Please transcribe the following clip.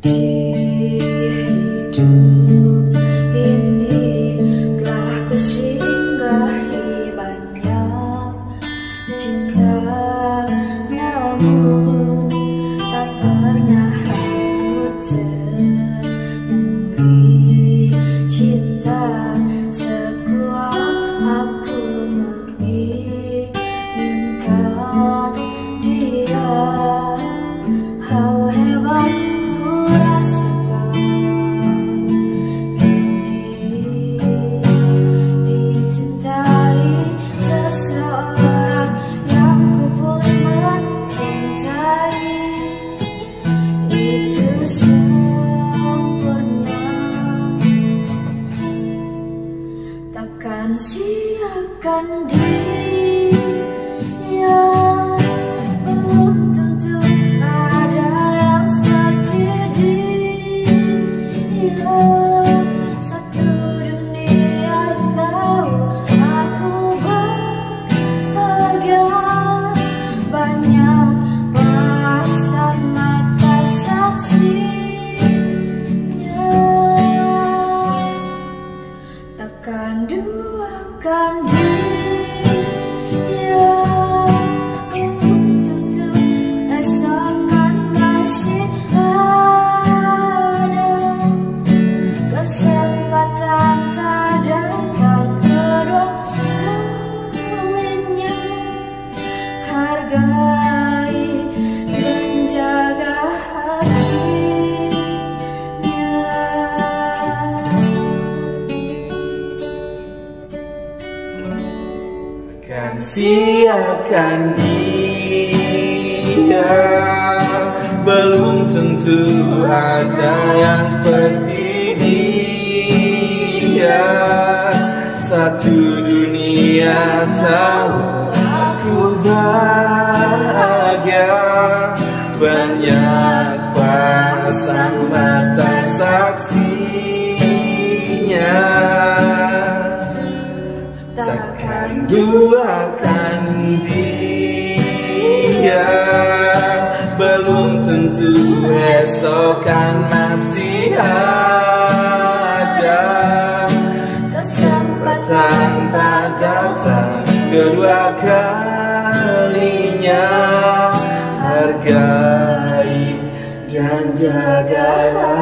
Di hidup ini telah kusinggahi banyak cinta, namun tak pernah aku temui cinta sekuat aku menginginkan dia. Hal hebat takkan siakan dia, belum tentu ada yang seperti dia. Satu dunia tahu aku bahagia, banyak pasang mata saksinya. Takkan duakan dia, tentu esok kan masih ada kesempatan tak datang kedua kalinya. Hargai dan jaga hatinya. Kan siakan dia, belum tentu ada yang seperti dia. Satu dunia tahu aku bahagia, banyak pasang mata saksinya. Takkan duakan dia, belum tentu esok kan masih ada kesempatan tak datang kedua kalinya. Hargai dan jaga